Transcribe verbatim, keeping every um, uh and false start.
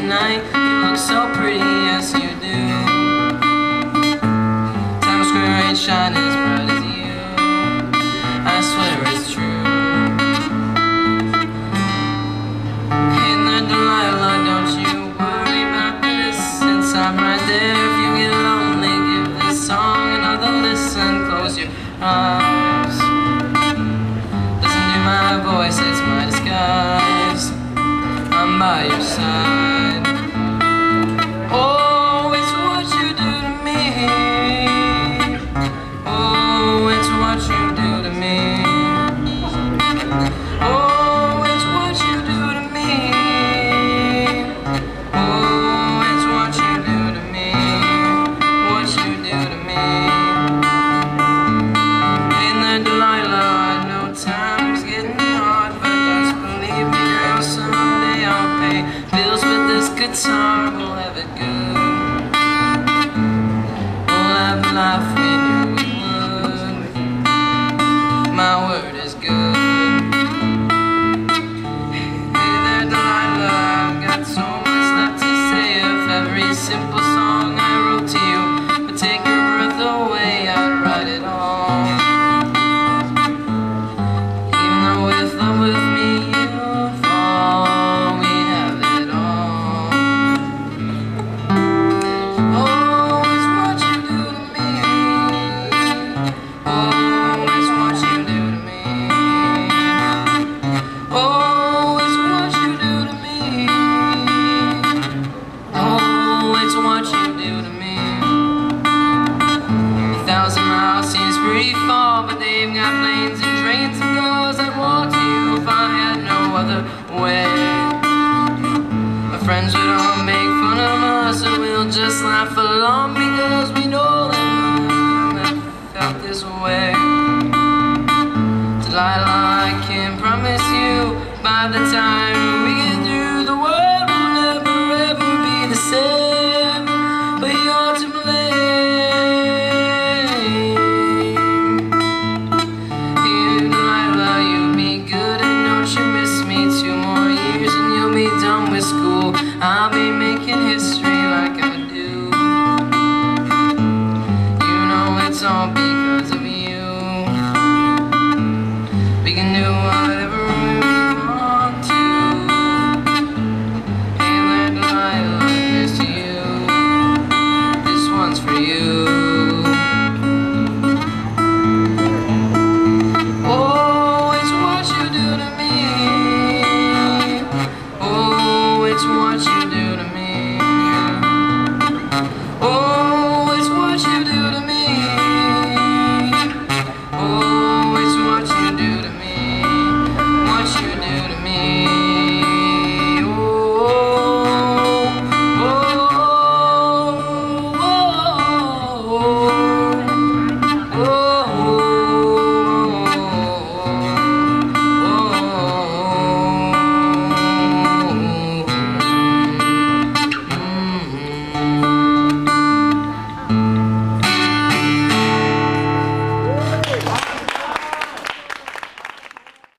tonight. You look so pretty, yes you do. Times Square ain't shine as bright as you. I swear it's true. Hey there, Delilah, don't you worry about this, since I'm right there. If you get lonely, give this song another listen. Close your eyes. Listen to my voice, it's my disguise. I'm by your side. Oh, it's what you do to me. Oh, it's what you do to me. Oh, it's what you do to me. Oh, it's what you do to me. What you do to me. Hey there, Delilah, I know time's getting hard, but just believe me, girl, someday I'll pay bills with this guitar. We'll have it good. We'll have the life we knew we would. My word is good. Hey there, Delilah, I've got so much left to say. If every simple song I wrote to you would take your breath away, I'd write it all. Even though with love with me you'll fall, we'd have it all. Oh, it's what you do to me. Oh, it's what you do to me. Oh, it's what you do to me. Oh, it's what you do to me. A thousand miles seems pretty far, but they've got planes and trains and cars. I'd walk to you if I had no other way. My friends would all make fun of us, and we'll just laugh along, because we know that none have felt this way. Delilah, I can promise you, by the time we get through, the world will never ever be the same. But you're to blame. Hey Delilah, you'll be good, and don't you miss me. Two more years and you'll be done with school. I'll be